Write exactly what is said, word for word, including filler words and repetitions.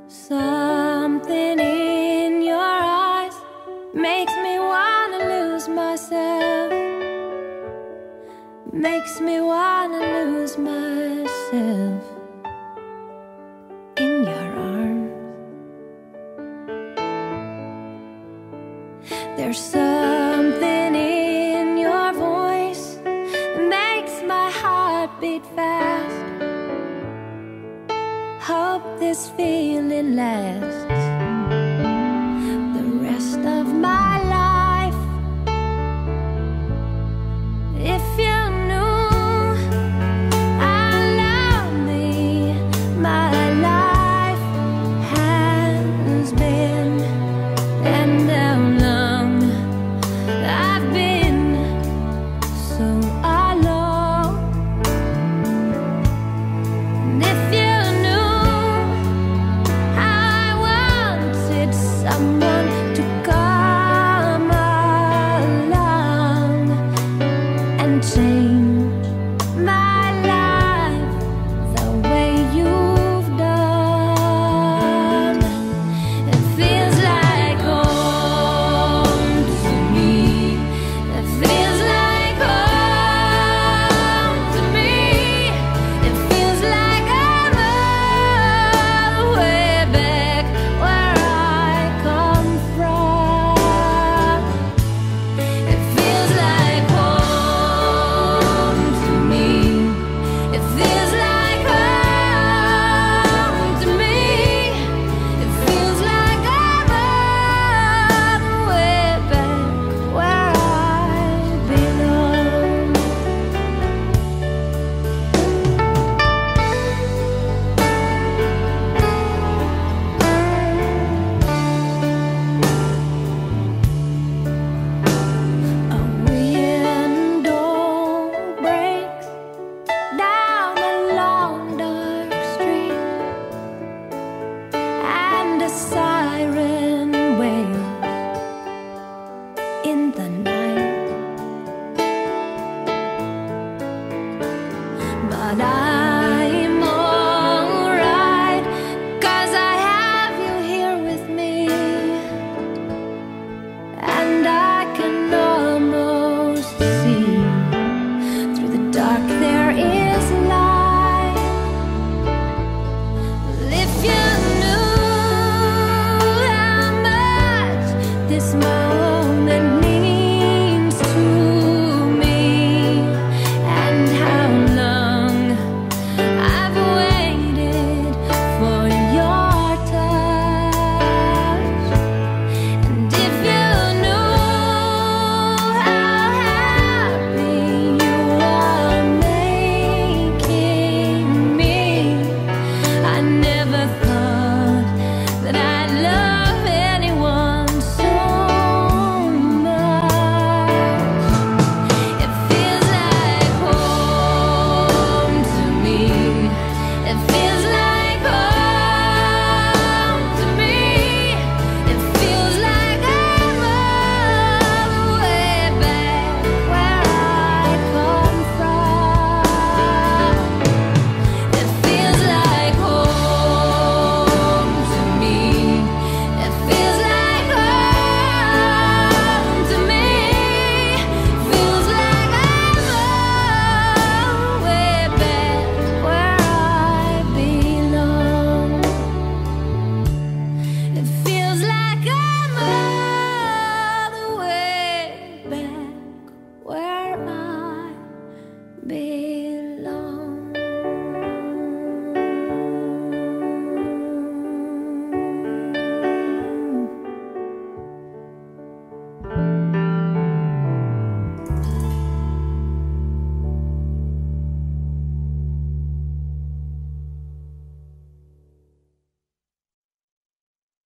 Something in your eyes makes me wanna lose myself, makes me wanna lose myself in your arms. There's something in your voice that makes my heart beat fast. Hope this feeling lasts the rest of my life. If you knew how lonely my life has been, and how long I've been so alone. And if you someone to come along and change my life the way you've done. It feels like home to me. It feels like home to me. It feels like I'm all the way back where in the night, but I